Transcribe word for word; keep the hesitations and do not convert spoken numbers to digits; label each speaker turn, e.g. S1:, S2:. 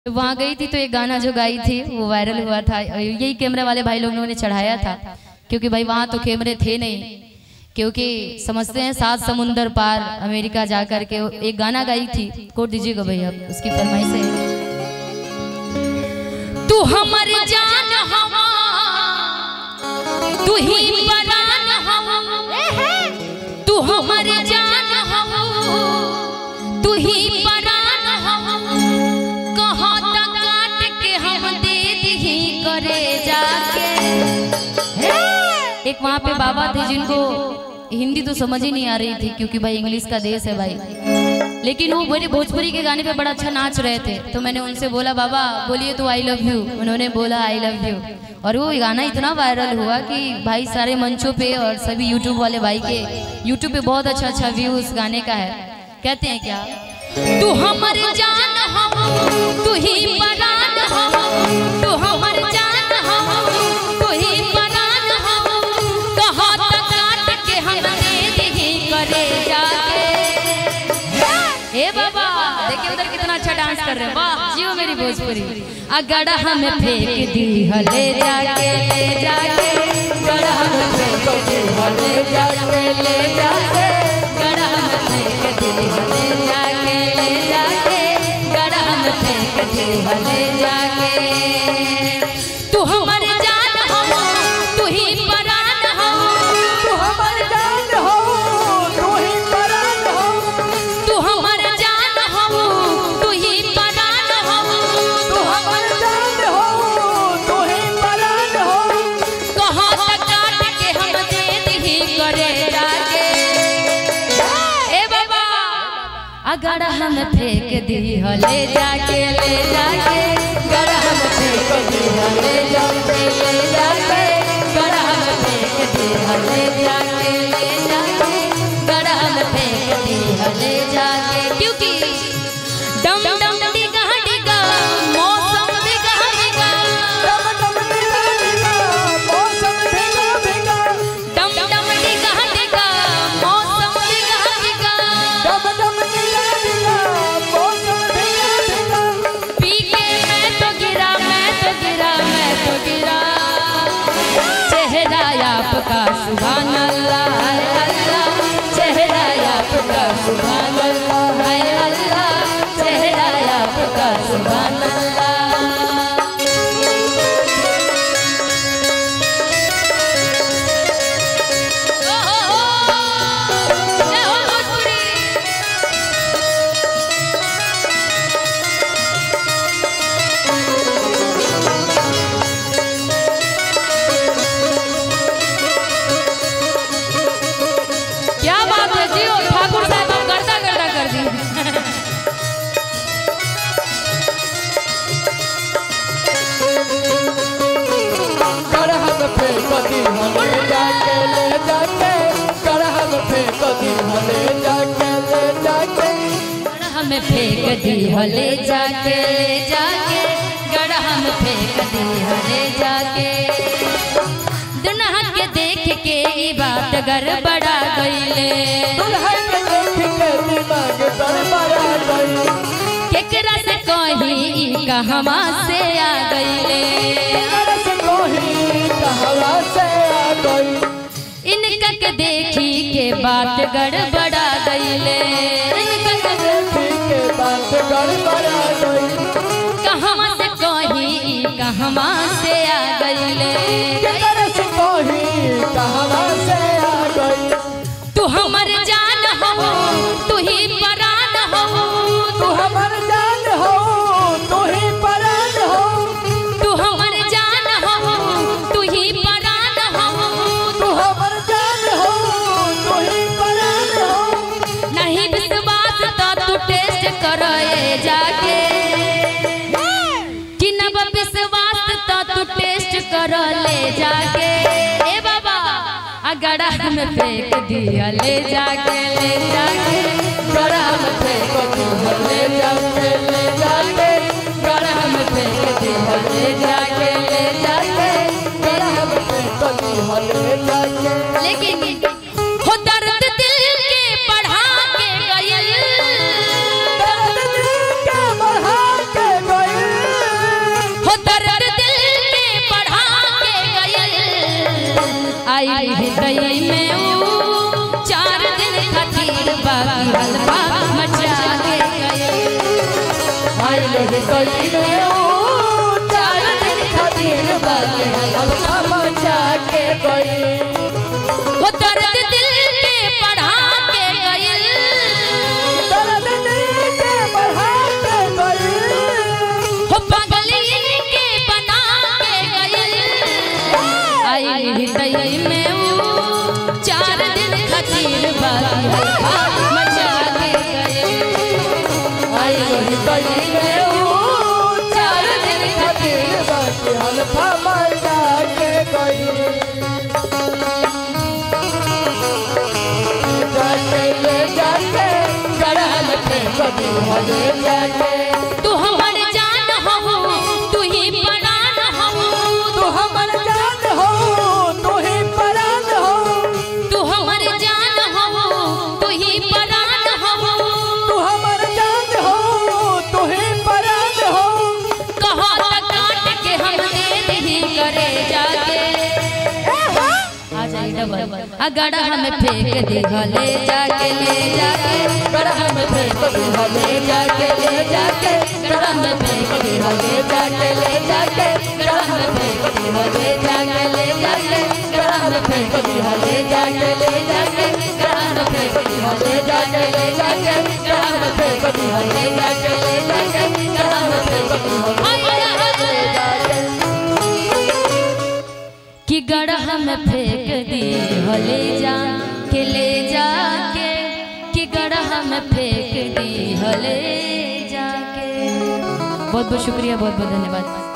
S1: वहाँ गई थी तो एक गाना जो गाई थी वो वायरल हुआ था। यही कैमरे वाले भाई लोगों ने चढ़ाया था, क्योंकि भाई वहाँ तो कैमरे थे नहीं, क्योंकि समझते हैं सात समुंदर पार अमेरिका जाकर के एक गाना गाई थी। कोट दीजिएगा भैया, उसकी फरमाइश है। तू हमारी जान हवा, तू ही परान हवा, तू हमारी जान हवा, तू ही परान हवा, कहाँ तक काट के हम दे दी करे जाके। एक वहाँ पे बाबा थे जिनको हिंदी तो समझ ही नहीं आ रही थी, क्योंकि भाई इंग्लिश का देश है भाई, लेकिन वो मेरे भोजपुरी के गाने पे बड़ा अच्छा नाच रहे थे। तो मैंने उनसे बोला बाबा बोलिए तो आई लव यू, उन्होंने बोला आई लव यू, और वो गाना इतना वायरल हुआ कि भाई सारे मंचों पे और सभी यूट्यूब वाले भाई के यूट्यूब पे बहुत अच्छा अच्छा व्यू उस गाने का है। कहते हैं क्या, तू हमारी जान हो, तू ही परान हो, तू हमारी जान हो, तू ही परान हो, कहाँ तक काट के हम दे दी करे जाके। ए बाबा देखिए उधर कितना अच्छा डांस कर रहे हैं, वाह जियो मेरी भोजपुरी। अगर हम फेंक दी हले जाके ले जाके, अगर हम फेंक दी हले जाके ले जाके, अगर हम फेंक दी हले जाके ले जाके, अगर हम फेंक दी हले जाके। तू हमारी जान हो, तू ही परान हो,
S2: तू हमारी जान हो, तू ही परान हो,
S1: तू हमारी जान हो, तू ही परान हो,
S2: तू हमारी जान हो, तू ही परान हो,
S1: कहाँ तक काट के हम दे दी करे जाके। ए बाबा अगर हम फेंक दी हले जाके ले जाके, अगर हम फेंक दी हले जाके ले जाके, अगर हम फेंक दी हले जाके ले जाके, अगर हम फेंक दी हले जाके। क्योंकि डम डम डिगा डिगा मौसम डिगा डिगा,
S2: डम डम डिगा डिगा मौसम डिगा डिगा,
S1: डम डम डिगा डिगा मौसम डिगा डिगा,
S2: डम डम डिगा डिगा मौसम डिगा डिगा।
S1: पी के मैं तो गिरा मैं तो गिरा मैं तो गिरा, चेहरा आपका सुभान अल्लाह है अल्लाह, चेहरा आपका सुभान अल्लाह है अल्लाह, चेहरा आपका सुभान अल्लाह। ओ हो हो जय हो भोजपुरी। क्या बात है जी, और ठाकुर साहब आप गर्दा गर्दा कर दी।
S2: कर हम फेंक दी हले जाके ले जाके, कर हम फेंक दी हले जाके ले जाके,
S1: गढ़ में फेंक दी हले जाके ले जाके, गढ़ में फेंक दी हले जाके। दुल्हा के देख के ई बात गड़बड़ा गईले,
S2: दुल्हन के देख के दिमाग गड़बड़ा गई,
S1: केकरा से कही ई कहवा से आ गईले,
S2: तरस कोही कहवा से आ गई,
S1: इनका के देखी के बात गड़बड़ा गईले,
S2: इनका के देखी के बात गड़बड़ा गई,
S1: कहवा से कही ई कहवा से आ गईले।
S2: तरस कोही कहवा से आ गई।
S1: तू हमर जान हो, तू ही परान हो,
S2: तू हमर जान हो, तू ही परान हो,
S1: तू हमर जान हो, तू ही परान हो,
S2: तू हमर जान हो, तू ही परान हो।
S1: नहीं विश्वास तो तू टेस्ट करे जाके, कि नब विश्वास तो तू टेस्ट कर ले जाके। ए बाबा अगर हम फेंक दिया ले जाके ले जाके,
S2: कर हम फेंक दी हले जाके ले जाके,
S1: कर हम फेंक दिया ले जाके ले जाके,
S2: कर हम फेंक दी हले जाके।
S1: लेकिन हो दर्द दिल के बढ़ा के गयल,
S2: दर्द दिल के बढ़ा के गई, कई में ऊ चार दिन खातिर बाकी हल्का मचा के गई।
S1: वो दर्द दिल के बढ़ा के गई,
S2: दर्द दिल के बढ़ा के गई,
S1: वो पागल के बना के गई। आई हृदय में वो चार दिन खातिर बाकी हल्का मचा के गई।
S2: आई हृदय में ऊ चार दिन खातिर बाकी हल्का मचा के गई। जाके ले जाके गड़ा में फेंक दी हले जाके।
S1: तू हमर जान हो, तू ही प्राण हो,
S2: तू हमर जान हो, तू ही प्राण हो,
S1: तू हमर जान हो, तू ही प्राण हो,
S2: तू हमर जान हो, तू ही प्राण हो।
S1: कहो त काट के हम दे दही करे जाके। आ जाई डबल आ गड़ा हम फेंक दी हले जाके, ले जाके
S2: गड़ा में फेंक दी हले जाके, ले जाके गड़ा में फेंक दी हले जाके, ले जाके गड़ा में फेंक दी हले जाके, ले जाके गड़ा में फेंक दी हले जाके, ले जाके गड़ा में फेंक दी हले जाके, ले जाके गड़ा में फेंक दी हले जाके, ले जाके गड़ा में फेंक दी हले जाके।
S1: कि गड़ा में फेंक दी हले जा के, ले जाके कि गड़ा में फेंक दी हले जाके। बहुत बहुत शुक्रिया, बहुत बहुत धन्यवाद।